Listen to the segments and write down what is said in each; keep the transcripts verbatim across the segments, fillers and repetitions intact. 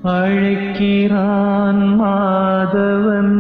அழைக்கிறான் மாதவன்.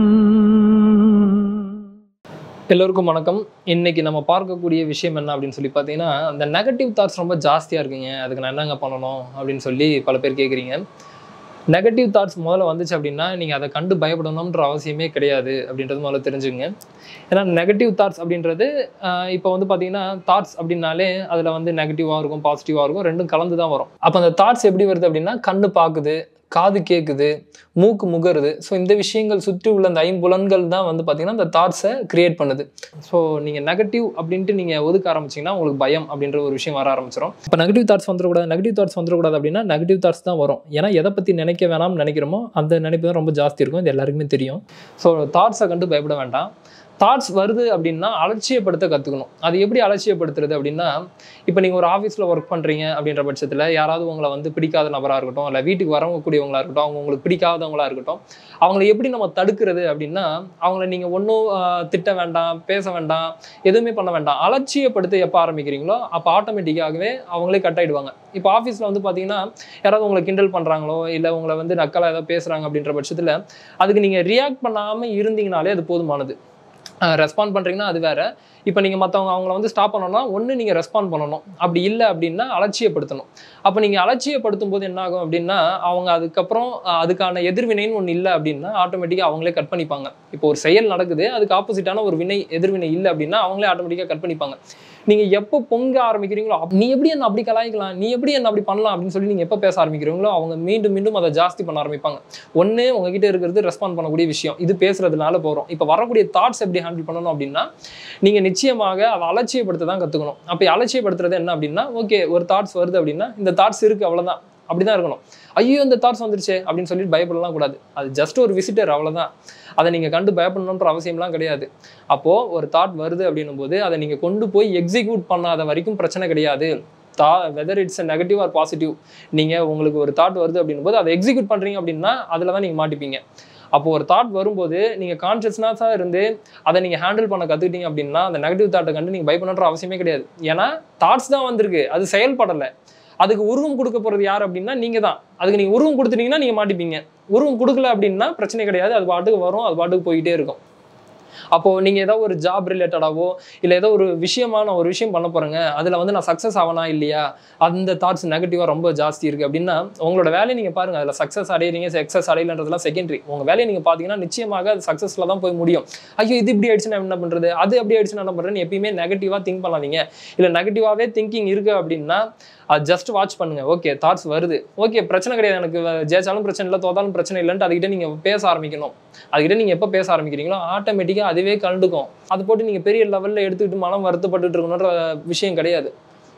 எல்லோருக்கும் வணக்கம். இன்னைக்கு நம்ம பார்க்கக்கூடிய விஷயம் என்ன அப்படின்னு சொல்லி பார்த்தீங்கன்னா, அந்த நெகட்டிவ் தாட்ஸ் ரொம்ப ஜாஸ்தியாக இருக்குங்க, அதுக்கு நான் என்னங்க பண்ணணும் அப்படின்னு சொல்லி பல பேர் கேட்குறீங்க. நெகட்டிவ் தாட்ஸ் முதல்ல வந்துச்சு அப்படின்னா நீங்கள் அதை கண்டு பயப்படணுன்ற அவசியமே கிடையாது அப்படின்றது முதல்ல தெரிஞ்சுங்க. ஏன்னா நெகட்டிவ் தாட்ஸ் அப்படின்றது இப்போ வந்து பார்த்தீங்கன்னா தாட்ஸ் அப்படின்னாலே அதில் வந்து நெகட்டிவாக இருக்கும், பாசிட்டிவாக இருக்கும், ரெண்டும் கலந்து தான் வரும். அப்போ அந்த தாட்ஸ் எப்படி வருது அப்படின்னா, கண்ணு பார்க்குது, காது கேட்குது, மூக்கு முகருது. ஸோ இந்த விஷயங்கள் சுற்றி உள்ள அந்த ஐம்புலன்கள் தான் வந்து பார்த்தீங்கன்னா இந்த தாட்ஸை கிரியேட் பண்ணுது. ஸோ நீங்கள் நெகட்டிவ் அப்படின்ட்டு நீங்கள் ஒதுக்க ஆரம்பிச்சிங்கன்னா உங்களுக்கு பயம் அப்படின்ற ஒரு விஷயம் வர ஆரம்பிச்சிடும். இப்போ நெகட்டிவ் தாட்ஸ் வந்துடக்கூடாது, நெகட்டிவ் தாட்ஸ் வந்துடக்கூடாது அப்படின்னா நெகட்டிவ் தாட்ஸ் தான் வரும். ஏன்னா எதை பற்றி நினைக்க வேணாம்னு நினைக்கிறோமோ அந்த நினைப்பு தான் ரொம்ப ஜாஸ்தி இருக்கும். இது எல்லாருக்குமே தெரியும். ஸோ தாட்ஸை கண்டு பயப்பட வேண்டாம். தாட்ஸ் வருது அப்படின்னா அலட்சியப்படுத்த கற்றுக்கணும். அது எப்படி அலட்சியப்படுத்துறது அப்படின்னா, இப்போ நீங்கள் ஒரு ஆஃபீஸில் ஒர்க் பண்ணுறீங்க அப்படின்ற பட்சத்தில் யாராவது உங்களை வந்து பிடிக்காத நபராக இருக்கட்டும், இல்லை வீட்டுக்கு வரவங்க கூடியவங்களாக இருக்கட்டும், அவங்க உங்களுக்கு பிடிக்காதவங்களாக இருக்கட்டும், அவங்கள எப்படி நம்ம தடுக்கிறது அப்படின்னா, அவங்கள நீங்கள் ஒன்றும் திட்ட வேண்டாம், பேச வேண்டாம், எதுவுமே பண்ண வேண்டாம். அலட்சியப்படுத்த எப்போ ஆரம்பிக்கிறீங்களோ அப்போ ஆட்டோமேட்டிக்காகவே அவங்களே கட் ஆகிடுவாங்க. இப்போ ஆஃபீஸில் வந்து பார்த்தீங்கன்னா யாராவது உங்களை கிண்டல் பண்ணுறாங்களோ இல்லை உங்களை வந்து நக்கலாக ஏதாவது பேசுகிறாங்க அப்படின்ற பட்சத்தில் அதுக்கு நீங்கள் ரியாக்ட் பண்ணாமல் இருந்தீங்கனாலே அது போதுமானது. ரெஸ்பாண்ட் பண்ணுறீங்கன்னா அது வேறு. இப்போ நீங்கள் மற்றவங்க அவங்கள வந்து ஸ்டாப் பண்ணணும்னா ஒன்று நீங்கள் ரெஸ்பாண்ட் பண்ணணும், அப்படி இல்லை அப்படின்னா அலட்சியப்படுத்தணும். அப்போ நீங்கள் அலட்சியப்படுத்தும் போது என்ன ஆகும் அப்படின்னா, அவங்க அதுக்கப்புறம் அதுக்கான எதிர்வினைன்னு ஒன்று இல்லை அப்படின்னா ஆட்டோமேட்டிக்காக அவங்களே கட் பண்ணிப்பாங்க. இப்போ ஒரு செயல் நடக்குது, அதுக்கு ஆப்போசிட்டான ஒரு வினை எதிர்வினை இல்லை அப்படின்னா அவங்களே ஆட்டோமேட்டிக்காக கட் பண்ணிப்பாங்க. நீங்கள் எப்போ பொங்க ஆரம்பிக்கிறீங்களோ, நீ எப்படி என்ன அப்படி கலாய்க்கலாம், நீ எப்படி என்ன அப்படி பண்ணலாம் அப்படின்னு சொல்லி நீங்கள் எப்போ பேச ஆரம்பிக்கிறீங்களோ அவங்க மீண்டும் மீண்டும் அதை ஜாஸ்தி பண்ண ஆரம்பிப்பாங்க. ஒன்று உங்ககிட்ட இருக்கிறது ரெஸ்பாண்ட் பண்ணக்கூடிய விஷயம், இது பேசுறதுனால போகிறோம். இப்போ வரக்கூடிய தாட்ஸ் எப்படி ஹேண்டில் பண்ணணும் அப்படின்னா, நீங்கள் நிச்சயமாக அதை அலட்சியப்படுத்த தான் கற்றுக்கணும். அப்போ அலட்சியப்படுத்துறது என்ன அப்படின்னா, ஓகே ஒரு தாட்ஸ் வருது அப்படின்னா இந்த தாட்ஸ் இருக்குது அவ்வளோதான், அப்படிதான் இருக்கணும். ஐயோ இந்த தாட்ஸ் வந்துருச்சு அப்படின்னு சொல்லிட்டு பயப்படலாம் கூடாது. அது ஜஸ்ட் ஒரு விசிட்டர், அவ்வளோதான். அதை நீங்கள் கண்டு பயப்படணுன்ற அவசியம்லாம் கிடையாது. அப்போது ஒரு தாட் வருது அப்படின்னும் போது அதை நீங்கள் கொண்டு போய் எக்ஸிக்யூட் பண்ணாத வரைக்கும் பிரச்சனை கிடையாது. The whether it's a negative or positive, நீங்கள் உங்களுக்கு ஒரு தாட் வருது அப்படின்னும் போது அதை எக்ஸிக்யூட் பண்ணுறீங்க அப்படின்னா அதில் தான் நீங்கள் மாட்டிப்பீங்க. அப்போ ஒரு தாட் வரும்போது நீங்கள் கான்ஷியஸ்னஸாக இருந்து அதை நீங்கள் ஹேண்டில் பண்ண கற்றுக்கிட்டீங்க அப்படின்னா அந்த நெகட்டிவ் தாட்டை கண்டு நீங்கள் பயப்படணுன்ற அவசியமே கிடையாது. ஏன்னா தாட்ஸ் தான் வந்திருக்கு, அது செயல்படலை. அதுக்கு உருவம் கொடுக்க போகிறது யார் அப்படின்னா நீங்கள் தான். அதுக்கு நீங்கள் உருவம் கொடுத்துட்டீங்கன்னா நீங்கள் மாட்டிப்பீங்க. உருவம் கொடுக்கல அப்படின்னா பிரச்சனை கிடையாது, அது பாட்டுக்கு வரும், அது பாட்டுக்கு போயிட்டே இருக்கும். அப்போது நீங்கள் ஏதோ ஒரு ஜாப் ரிலேட்டடாவோ இல்லை ஏதோ ஒரு விஷயமான ஒரு விஷயம் பண்ண போகிறேங்க, அதில் வந்து நான் சக்ஸஸ் ஆகனா இல்லையா, அந்த தாட்ஸ் நெகட்டிவாக ரொம்ப ஜாஸ்தி இருக்குது அப்படின்னா உங்களோட வேலையை நீங்கள் பாருங்கள். அதில் சக்ஸஸ் அடையிறீங்க சக்ஸஸ் அடையலன்றதுலாம் செகண்டரி. உங்கள் வேலையை நீங்கள் பார்த்தீங்கன்னா நிச்சயமாக அது சக்ஸஸில் தான் போய் முடியும். ஐயோ இது இப்படி ஆயிடுச்சு நான் என்ன பண்ணுறது, அது அப்படி ஆயிடுச்சு நான் என்ன பண்ணுறேன்னு எப்பயுமே நெகட்டிவாக திங்க் பண்ணாதீங்க. இல்லை நெகட்டிவாகவே திங்கிங் இருக்குது அப்படின்னா அது ஜஸ்ட் வாட்ச் பண்ணுங்க. ஓகே தாட்ஸ் வருது, ஓகே பிரச்சனை கிடையாது, எனக்கு ஜெயிச்சாலும் பிரச்சனை இல்லை, தோத்தாலும் பிரச்சனை இல்லைன்ட்டு அதுக்கிட்ட நீங்கள் பேச ஆரம்பிக்கணும். அதுக்கிட்ட நீங்கள் எப்போ பேச ஆரம்பிக்கிறீங்களோ ஆட்டோமேட்டிக்காக அதுவே கலந்துக்கும். அது போட்டு நீங்கள் பெரிய லெவலில் எடுத்துக்கிட்டு மனம் வருத்தப்பட்டு இருக்கணுன்ற விஷயம் கிடையாது.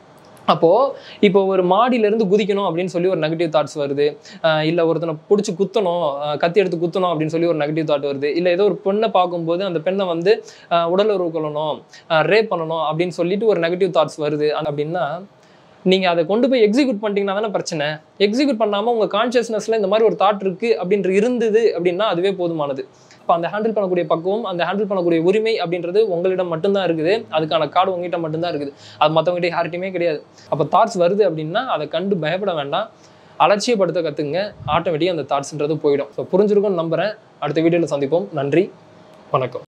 அப்போது இப்போ ஒரு மாடியிலேருந்து குதிக்கணும் அப்படின்னு சொல்லி ஒரு நெகட்டிவ் தாட்ஸ் வருது, இல்லை ஒருத்தனை பிடிச்சி குத்தணும், கத்தி எடுத்து குத்தணும் அப்படின்னு சொல்லி ஒரு நெகட்டிவ் தாட் வருது, இல்லை ஏதோ ஒரு பெண்ணை பார்க்கும்போது அந்த பெண்ணை வந்து உடல் உறவு கொள்ளணும், ரேப் பண்ணணும் அப்படின்னு சொல்லிட்டு ஒரு நெகட்டிவ் தாட்ஸ் வருது அப்படின்னா நீங்கள் அதை கொண்டு போய் எக்ஸிக்யூட் பண்ணிட்டீங்கன்னா தானே பிரச்சனை. எக்ஸிக்யூட் பண்ணாமல் உங்கள் கான்ஷியஸ்னஸில் இந்த மாதிரி ஒரு தாட் இருக்குது அப்படின்ற இருந்தது அப்படின்னா அதுவே போதுமானது. இப்போ அந்த ஹேண்டில் பண்ணக்கூடிய பக்குவம், அந்த ஹேண்டில் பண்ணக்கூடிய உரிமை அப்படின்றது உங்களிடம் மட்டும்தான் இருக்குது. அதுக்கான கார்டு உங்ககிட்ட மட்டும்தான் இருக்குது, அது மற்றவங்ககிட்ட யார்கிட்டையுமே கிடையாது. அப்போ தாட்ஸ் வருது அப்படின்னா அதை கண்டு பயப்பட வேண்டாம், அலட்சியப்படுத்த கற்றுங்க. ஆட்டோமேட்டிக்காக அந்த தாட்ஸ்ன்றது போயிடும். ஸோ புரிஞ்சிருக்கும்னு நம்புகிறேன். அடுத்த வீடியோவில் சந்திப்போம். நன்றி, வணக்கம்.